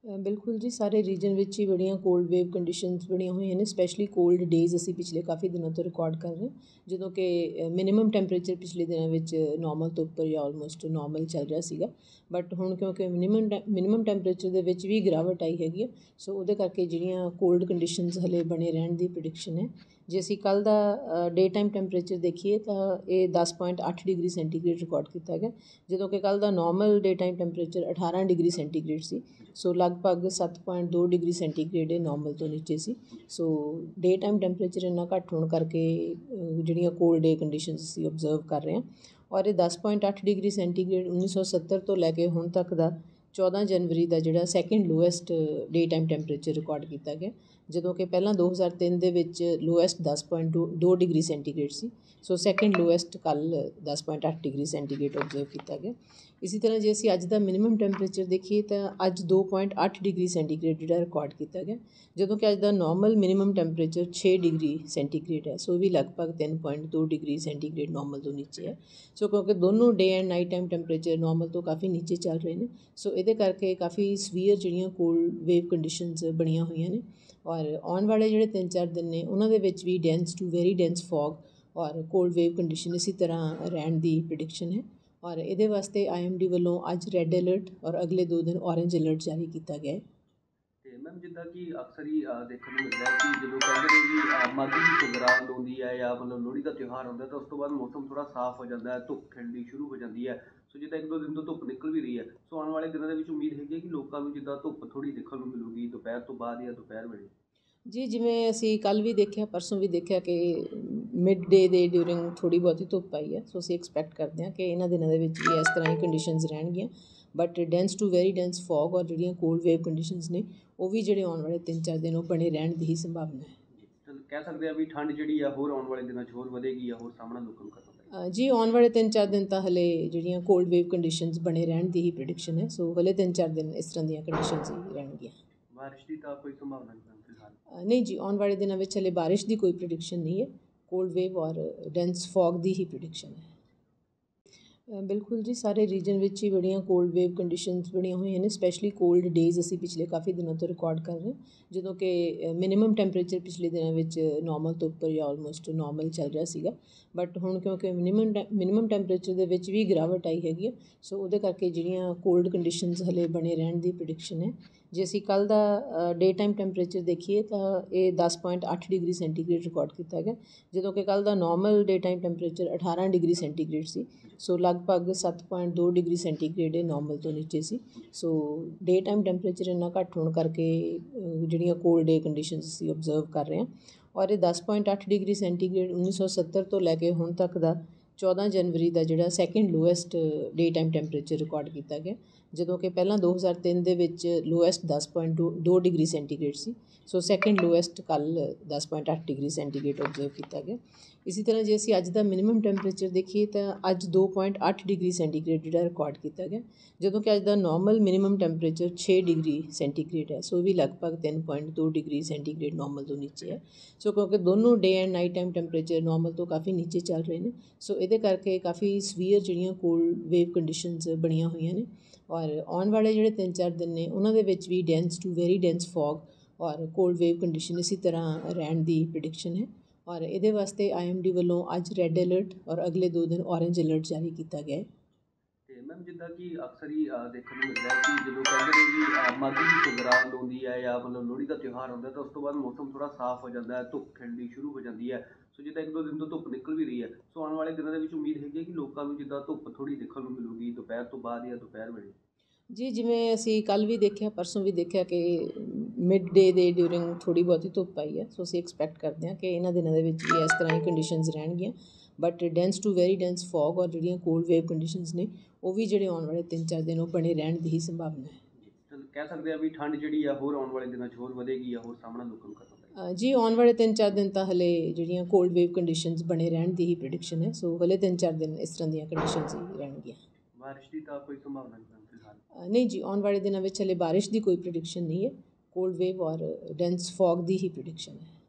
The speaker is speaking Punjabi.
ਬਿਲਕੁਲ ਜੀ, ਸਾਰੇ ਰੀਜਨ ਵਿੱਚ ਹੀ ਬੜੀਆਂ ਕੋਲਡ ਵੇਵ ਕੰਡੀਸ਼ਨਸ ਬਣੀਆਂ ਹੋਈਆਂ ਨੇ। ਸਪੈਸ਼ਲੀ ਕੋਲਡ ਡੇਜ਼ ਅਸੀਂ ਪਿਛਲੇ ਕਾਫੀ ਦਿਨਾਂ ਤੋਂ ਰਿਕਾਰਡ ਕਰ ਰਹੇ, ਜਦੋਂ ਕਿ ਮਿਨੀਮਮ ਟੈਂਪਰੇਚਰ ਪਿਛਲੇ ਦਿਨਾਂ ਵਿੱਚ ਨੋਰਮਲ ਤੋਂ ਉੱਪਰ ਜਾਂ ਆਲਮੋਸਟ ਨੋਰਮਲ ਚੱਲ ਰਿਹਾ ਸੀਗਾ। ਬਟ ਹੁਣ ਕਿਉਂਕਿ ਮਿਨੀਮਮ ਟੈਂਪਰੇਚਰ ਦੇ ਵਿੱਚ ਵੀ ਗਿਰਾਵਟ ਆਈ ਹੈਗੀ ਆ, ਸੋ ਉਹਦੇ ਕਰਕੇ ਜਿਹੜੀਆਂ ਕੋਲਡ ਕੰਡੀਸ਼ਨਸ ਹਲੇ ਬਣੇ ਰਹਿਣ ਦੀ ਪ੍ਰੈਡਿਕਸ਼ਨ ਹੈ। ਜੇ ਅਸੀਂ ਕੱਲ੍ਹ ਦਾ ਡੇ ਟਾਈਮ ਟੈਂਪਰੇਚਰ ਦੇਖੀਏ ਤਾਂ ਇਹ 10.8 ਡਿਗਰੀ ਸੈਂਟੀਗ੍ਰੇਡ ਰਿਕਾਰਡ ਕੀਤਾ ਗਿਆ, ਜਦੋਂ ਕਿ ਕੱਲ੍ਹ ਦਾ normal day time temperature 18 degree centigrade ਸੀ। ਸੋ ਲਗਭਗ 7.2 ਡਿਗਰੀ ਸੈਂਟੀਗ੍ਰੇਡ ਇਹ ਨੋਰਮਲ ਤੋਂ ਨੀਚੇ ਸੀ। ਸੋ ਡੇ ਟਾਈਮ ਟੈਂਪਰੇਚਰ ਇੰਨਾ ਘੱਟ ਹੋਣ ਕਰਕੇ ਜਿਹੜੀਆਂ ਕੋਲਡ ਡੇ ਕੰਡੀਸ਼ਨਸ ਅਸੀਂ ਓਬਜ਼ਰਵ ਕਰ ਰਹੇ ਹਾਂ। ਔਰ ਇਹ 10.8 ਡਿਗਰੀ ਸੈਂਟੀਗ੍ਰੇਡ 1970 ਤੋਂ ਲੈ ਕੇ ਹੁਣ ਤੱਕ ਦਾ 14 ਜਨਵਰੀ ਦਾ ਜਿਹੜਾ second lowest day time temperature record ਕੀਤਾ ਗਿਆ, ਜਦੋਂ ਕਿ ਪਹਿਲਾਂ 2003 ਦੇ ਵਿੱਚ ਲੋਐਸਟ 10.2 ਡਿਗਰੀ ਸੈਂਟੀਗ੍ਰੇਡ ਸੀ। ਸੋ ਸੈਕਿੰਡ ਲੋਐਸਟ ਕੱਲ੍ਹ 10.8 ਡਿਗਰੀ ਸੈਂਟੀਗ੍ਰੇਡ ਓਬਜ਼ਰਵ ਕੀਤਾ ਗਿਆ। ਇਸੇ ਤਰ੍ਹਾਂ ਜੇ ਅਸੀਂ ਅੱਜ ਦਾ ਮਿਨੀਮਮ ਟੈਂਪਰੇਚਰ ਦੇਖੀਏ ਤਾਂ ਅੱਜ 2.8 ਡਿਗਰੀ ਸੈਂਟੀਗ੍ਰੇਡ ਜਿਹੜਾ ਰਿਕਾਰਡ ਕੀਤਾ ਗਿਆ, ਜਦੋਂ ਕਿ ਅੱਜ ਦਾ normal minimum temperature 6 degree centigrade ਹੈ। ਸੋ ਵੀ ਲਗਭਗ 3.2 ਡਿਗਰੀ ਸੈਂਟੀਗ੍ਰੇਡ ਨੋਰਮਲ ਤੋਂ ਨੀਚੇ ਹੈ। ਸੋ ਕਿਉਂਕਿ ਦੋਨੋਂ day and night time temperature normal ਤੋਂ ਕਾਫੀ ਨੀਚੇ ਚੱਲ ਰਹੇ ਨੇ, ਸੋ ਇਹਦੇ ਕਰਕੇ ਕਾਫੀ ਸਵੀਅਰ ਜਿਹੜੀਆਂ ਕੋਲਡ ਵੇਵ ਕੰਡੀਸ਼ਨਸ ਬਣੀਆਂ ਹੋਈਆਂ ਨੇ। ਔਰ ਆਉਣ ਵਾਲੇ ਜਿਹੜੇ 3-4 ਦਿਨ ਨੇ ਉਹਨਾਂ ਦੇ ਵਿੱਚ ਵੀ dense to very dense fog ਔਰ ਕੋਲਡ ਵੇਵ ਕੰਡੀਸ਼ਨ ਇਸੇ ਤਰ੍ਹਾਂ ਰਹਿਣ ਦੀ ਪ੍ਰੈਡਿਕਸ਼ਨ ਹੈ। ਔਰ ਇਹਦੇ ਵਾਸਤੇ IMD ਵੱਲੋਂ ਅੱਜ ਰੈੱਡ ਅਲਰਟ ਔਰ ਅਗਲੇ 2 ਦਿਨ ਔਰੇਂਜ ਅਲਰਟ ਜਾਰੀ ਕੀਤਾ ਗਿਆ ਹੈ। ਅਤੇ ਮੈਮ ਜਿੱਦਾਂ ਕਿ ਅਕਸਰ ਹੀ ਦੇਖਣ ਨੂੰ ਮਿਲਦਾ ਹੈ ਕਿ ਜਦੋਂ ਕਹਿੰਦੇ ਨੇ ਜੀ ਮਾਘੀ ਦੀ ਸੰਗਰਾਂਦ ਆਉਂਦੀ ਹੈ ਜਾਂ ਮਤਲਬ ਲੋਹੜੀ ਦਾ ਤਿਉਹਾਰ ਆਉਂਦਾ ਤਾਂ ਉਸ ਤੋਂ ਬਾਅਦ ਮੌਸਮ ਥੋੜ੍ਹਾ ਸਾਫ਼ ਹੋ ਜਾਂਦਾ ਹੈ, ਧੁੱਪ ਖਿੜਨੀ ਸ਼ੁਰੂ ਹੋ ਜਾਂਦੀ ਹੈ। ਸੋ ਜਿੱਦਾਂ 1-2 ਦਿਨ ਤੋਂ ਧੁੱਪ ਨਿਕਲ ਵੀ ਰਹੀ ਹੈ, ਸੋ ਆਉਣ ਵਾਲੇ ਦਿਨਾਂ ਦੇ ਵਿੱਚ ਉਮੀਦ ਹੈਗੀ ਹੈ ਕਿ ਲੋਕਾਂ ਨੂੰ ਜਿੱਦਾਂ ਧੁੱਪ ਥੋੜ੍ਹੀ ਦੇਖਣ ਨੂੰ ਮਿਲੂਗੀ ਦੁਪਹਿਰ ਤੋਂ ਬਾਅਦ ਜਾਂ ਦੁਪਹਿਰ ਵੇਲੇ। ਜੀ, ਜਿਵੇਂ ਅਸੀਂ ਕੱਲ੍ਹ ਵੀ ਦੇਖਿਆ, ਪਰਸੋਂ ਵੀ ਦੇਖਿਆ ਕਿ ਮਿਡ ਡੇ ਦੇ ਡਿਊਰਿੰਗ ਥੋੜ੍ਹੀ ਬਹੁਤੀ ਧੁੱਪ ਆਈ ਹੈ। ਸੋ ਅਸੀਂ ਐਕਸਪੈਕਟ ਕਰਦੇ ਹਾਂ ਕਿ ਇਹਨਾਂ ਦਿਨਾਂ ਦੇ ਵਿੱਚ ਵੀ ਇਸ ਤਰ੍ਹਾਂ ਹੀ ਕੰਡੀਸ਼ਨਸ ਰਹਿਣਗੀਆਂ। But dense to very dense fog ਔਰ ਜਿਹੜੀਆਂ ਕੋਲਡ ਵੇਵ ਕੰਡੀਸ਼ਨਸ ਨੇ ਉਹ ਵੀ ਜਿਹੜੇ ਆਉਣ ਵਾਲੇ 3-4 ਦਿਨ ਉਹ ਬਣੇ ਰਹਿਣ ਦੀ ਹੀ ਸੰਭਾਵਨਾ ਹੈ। ਕਹਿ ਸਕਦੇ ਆ ਵੀ ਠੰਡ ਜਿਹੜੀ ਆ ਹੋਰ ਆਉਣ ਵਾਲੇ ਦਿਨਾਂ 'ਚ ਹੋਰ ਵਧੇਗੀ ਜਾਂ ਹੋਰ ਸਾਹਮਣਾ ਲੋਕਾਂ ਨੂੰ ਕਰਨਾ ਪਏਗਾ। ਜੀ, ਆਉਣ ਵਾਲੇ 3-4 ਦਿਨ ਤਾਂ ਹਲੇ ਜਿਹੜੀਆਂ ਕੋਲਡ ਵੇਵ ਕੰਡੀਸ਼ਨਸ ਬਣੇ ਰਹਿਣ ਦੀ ਹੀ ਪ੍ਰੈਡਿਕਸ਼ਨ ਹੈ। ਸੋ ਹਲੇ 3-4 ਦਿਨ ਇਸ ਤਰ੍ਹਾਂ ਦੀਆਂ ਕੰਡੀਸ਼ਨਸ ਹੀ ਰਹਿਣਗੀਆਂ। ਬਾਰਿਸ਼ ਦੀ ਤਾਂ ਕੋਈ ਸੰਭਾਵਨਾ ਨਹੀਂ ਫਿਲਹਾਲ? ਨਹੀਂ ਜੀ, ਆਉਣ ਵਾਲੇ ਦਿਨਾਂ ਵਿੱਚ ਹਲੇ ਬਾਰਿਸ਼ ਦੀ ਕੋਈ ਪ੍ਰੈਡਿਕਸ਼ਨ ਨਹੀਂ ਹੈ। ਕੋਲਡ ਵੇਵ ਔਰ ਡੈਂਸ ਫੌਗ ਦੀ ਹੀ ਪ੍ਰੈਡਿਕਸ਼ਨ ਹੈ। ਬਿਲਕੁਲ ਜੀ, ਸਾਰੇ ਰੀਜਨ ਵਿੱਚ ਹੀ ਬੜੀਆਂ ਕੋਲਡ ਵੇਵ ਕੰਡੀਸ਼ਨਸ ਬਣੀਆਂ ਹੋਈਆਂ ਨੇ। ਸਪੈਸ਼ਲੀ ਕੋਲਡ ਡੇਜ਼ ਅਸੀਂ ਪਿਛਲੇ ਕਾਫੀ ਦਿਨਾਂ ਤੋਂ ਰਿਕਾਰਡ ਕਰ ਰਹੇ, ਜਦੋਂ ਕਿ ਮਿਨੀਮਮ ਟੈਂਪਰੇਚਰ ਪਿਛਲੇ ਦਿਨਾਂ ਵਿੱਚ ਨੋਰਮਲ ਤੋਂ ਉੱਪਰ ਜਾਂ ਆਲਮੋਸਟ ਨੋਰਮਲ ਚੱਲ ਰਿਹਾ ਸੀਗਾ। ਬਟ ਹੁਣ ਕਿਉਂਕਿ ਮਿਨੀਮਮ ਟੈਂਪਰੇਚਰ ਦੇ ਵਿੱਚ ਵੀ ਗਿਰਾਵਟ ਆਈ ਹੈਗੀ ਆ, ਸੋ ਉਹਦੇ ਕਰਕੇ ਜਿਹੜੀਆਂ ਕੋਲਡ ਕੰਡੀਸ਼ਨਸ ਹਲੇ ਬਣੇ ਰਹਿਣ ਦੀ ਪ੍ਰੈਡਿਕਸ਼ਨ ਹੈ। ਜੇ ਅਸੀਂ ਕੱਲ੍ਹ ਦਾ ਡੇ ਟਾਈਮ ਟੈਂਪਰੇਚਰ ਦੇਖੀਏ ਤਾਂ ਇਹ 10.8 ਡਿਗਰੀ ਸੈਂਟੀਗ੍ਰੇਡ ਰਿਕਾਰਡ ਕੀਤਾ ਗਿਆ, ਜਦੋਂ ਕਿ ਕੱਲ੍ਹ ਦਾ normal day time temperature 18 degree centigrade ਸੀ। ਸੋ ਲਗਭਗ 7.2 ਡਿਗਰੀ ਸੈਂਟੀਗ੍ਰੇਡ ਇਹ ਨੋਰਮਲ ਤੋਂ ਨੀਚੇ ਸੀ। ਸੋ ਡੇ ਟਾਈਮ ਟੈਂਪਰੇਚਰ ਇੰਨਾ ਘੱਟ ਹੋਣ ਕਰਕੇ ਜਿਹੜੀਆਂ ਕੋਲਡ ਡੇ ਕੰਡੀਸ਼ਨਸ ਅਸੀਂ ਓਬਜ਼ਰਵ ਕਰ ਰਹੇ ਹਾਂ। ਔਰ ਇਹ 10.8 ਡਿਗਰੀ ਸੈਂਟੀਗ੍ਰੇਡ 1970 ਤੋਂ ਲੈ ਕੇ ਹੁਣ ਤੱਕ ਦਾ 14 ਜਨਵਰੀ ਦਾ ਜਿਹੜਾ second lowest day time temperature record ਕੀਤਾ ਗਿਆ, ਜਦੋਂ ਕਿ ਪਹਿਲਾਂ 2003 ਦੇ ਵਿੱਚ ਲੋਐਸਟ 10.2 ਡਿਗਰੀ ਸੈਂਟੀਗ੍ਰੇਡ ਸੀ। ਸੋ ਸੈਕਿੰਡ ਲੋਐਸਟ ਕੱਲ੍ਹ 10.8 ਡਿਗਰੀ ਸੈਂਟੀਗ੍ਰੇਡ ਓਬਜ਼ਰਵ ਕੀਤਾ ਗਿਆ। ਇਸੇ ਤਰ੍ਹਾਂ ਜੇ ਅਸੀਂ ਅੱਜ ਦਾ ਮਿਨੀਮਮ ਟੈਂਪਰੇਚਰ ਦੇਖੀਏ ਤਾਂ ਅੱਜ 2.8 ਡਿਗਰੀ ਸੈਂਟੀਗ੍ਰੇਡ ਜਿਹੜਾ ਰਿਕਾਰਡ ਕੀਤਾ ਗਿਆ, ਜਦੋਂ ਕਿ ਅੱਜ ਦਾ normal minimum temperature 6 degree centigrade ਹੈ। ਸੋ ਵੀ ਲਗਭਗ 3.2 ਡਿਗਰੀ ਸੈਂਟੀਗ੍ਰੇਡ ਨੋਰਮਲ ਤੋਂ ਨੀਚੇ ਹੈ। ਸੋ ਕਿਉਂਕਿ ਦੋਨੋਂ day and night time temperature normal ਤੋਂ ਕਾਫੀ ਨੀਚੇ ਚੱਲ ਰਹੇ ਨੇ, ਸੋ ਇਹਦੇ ਕਰਕੇ ਕਾਫੀ ਸਵੀਅਰ ਜਿਹੜੀਆਂ ਕੋਲਡ ਵੇਵ ਕੰਡੀਸ਼ਨਸ ਬਣੀਆਂ ਹੋਈਆਂ ਨੇ। ਔਰ ਆਉਣ ਵਾਲੇ ਜਿਹੜੇ 3-4 ਦਿਨ ਨੇ ਉਹਨਾਂ ਦੇ ਵਿੱਚ ਵੀ dense to very dense fog ਔਰ ਕੋਲਡ ਵੇਵ ਕੰਡੀਸ਼ਨ ਇਸੇ ਤਰ੍ਹਾਂ ਰਹਿਣ ਦੀ ਪ੍ਰੈਡਿਕਸ਼ਨ ਹੈ। ਔਰ ਇਹਦੇ ਵਾਸਤੇ IMD ਵੱਲੋਂ ਅੱਜ ਰੈੱਡ ਅਲਰਟ ਔਰ ਅਗਲੇ 2 ਦਿਨ ਔਰੇਂਜ ਅਲਰਟ ਜਾਰੀ ਕੀਤਾ ਗਿਆ ਹੈ। ਅਤੇ ਮੈਮ ਜਿੱਦਾਂ ਕਿ ਅਕਸਰ ਹੀ ਦੇਖਣ ਨੂੰ ਮਿਲਦਾ ਹੈ ਕਿ ਜਦੋਂ ਕਹਿੰਦੇ ਨੇ ਜੀ ਮਾਘੀ ਦੀ ਸੰਗਰਾਂਦ ਆਉਂਦੀ ਹੈ ਜਾਂ ਮਤਲਬ ਲੋਹੜੀ ਦਾ ਤਿਉਹਾਰ ਆਉਂਦਾ ਤਾਂ ਉਸ ਤੋਂ ਬਾਅਦ ਮੌਸਮ ਥੋੜ੍ਹਾ ਸਾਫ਼ ਹੋ ਜਾਂਦਾ ਹੈ, ਧੁੱਪ ਖਿੜਨੀ ਸ਼ੁਰੂ ਹੋ ਜਾਂਦੀ ਹੈ। ਸੋ ਜਿੱਦਾਂ 1-2 ਦਿਨ ਤੋਂ ਧੁੱਪ ਨਿਕਲ ਵੀ ਰਹੀ ਹੈ, ਸੋ ਆਉਣ ਵਾਲੇ ਦਿਨਾਂ ਦੇ ਵਿੱਚ ਉਮੀਦ ਹੈਗੀ ਹੈ ਕਿ ਲੋਕਾਂ ਨੂੰ ਜਿੱਦਾਂ ਧੁੱਪ ਥੋੜ੍ਹੀ ਦੇਖਣ ਨੂੰ ਮਿਲੂਗੀ ਦੁਪਹਿਰ ਤੋਂ ਬਾਅਦ ਜਾਂ ਦੁਪਹਿਰ ਵੇਲੇ। ਜੀ, ਜਿਵੇਂ ਅਸੀਂ ਕੱਲ੍ਹ ਵੀ ਦੇਖਿਆ, ਪਰਸੋਂ ਵੀ ਦੇਖਿਆ ਕਿ ਮਿਡ ਡੇ ਦੇ ਡਿਊਰਿੰਗ ਥੋੜ੍ਹੀ ਬਹੁਤੀ ਧੁੱਪ ਆਈ ਹੈ। ਸੋ ਅਸੀਂ ਐਕਸਪੈਕਟ ਕਰਦੇ ਹਾਂ ਕਿ ਇਹਨਾਂ ਦਿਨਾਂ ਦੇ ਵਿੱਚ ਵੀ ਇਸ ਤਰ੍ਹਾਂ ਹੀ ਕੰਡੀਸ਼ਨਸ ਰਹਿਣਗੀਆਂ। But dense to very dense fog ਔਰ ਜਿਹੜੀਆਂ ਕੋਲਡ ਵੇਵ ਕੰਡੀਸ਼ਨਸ ਨੇ ਉਹ ਵੀ ਜਿਹੜੇ ਆਉਣ ਵਾਲੇ 3-4 ਦਿਨ ਉਹ ਬਣੇ ਰਹਿਣ ਦੀ ਹੀ ਸੰਭਾਵਨਾ ਹੈ। ਕਹਿ ਸਕਦੇ ਆ ਵੀ ਠੰਡ ਜਿਹੜੀ ਆ ਹੋਰ ਆਉਣ ਵਾਲੇ ਦਿਨਾਂ 'ਚ ਹੋਰ ਵਧੇਗੀ ਜਾਂ ਹੋਰ ਸਾਹਮਣਾ ਲੋਕਾਂ ਨੂੰ ਕਰਨਾ ਪਏਗਾ। ਜੀ, ਆਉਣ ਵਾਲੇ 3-4 ਦਿਨ ਤਾਂ ਹਲੇ ਜਿਹੜੀਆਂ ਕੋਲਡ ਵੇਵ ਕੰਡੀਸ਼ਨਸ ਬਣੇ ਰਹਿਣ ਦੀ ਹੀ ਪ੍ਰੈਡਿਕਸ਼ਨ ਹੈ। ਸੋ ਹਲੇ 3-4 ਦਿਨ ਇਸ ਤਰ੍ਹਾਂ ਦੀਆਂ ਕੰਡੀਸ਼ਨਸ ਹੀ ਰਹਿਣਗੀਆਂ। ਬਾਰਿਸ਼ ਦੀ ਤਾਂ ਕੋਈ ਸੰਭਾਵਨਾ ਨਹੀਂ ਫਿਲਹਾਲ? ਨਹੀਂ ਜੀ, ਆਉਣ ਵਾਲੇ ਦਿਨਾਂ ਵਿੱਚ ਹਲੇ ਬਾਰਿਸ਼ ਦੀ ਕੋਈ ਪ੍ਰੈਡਿਕਸ਼ਨ ਨਹੀਂ ਹੈ। ਕੋਲਡ ਵੇਵ ਔਰ ਡੈਂਸ ਫੌਗ ਦੀ ਹੀ ਪ੍ਰੈਡਿਕਸ਼ਨ ਹੈ।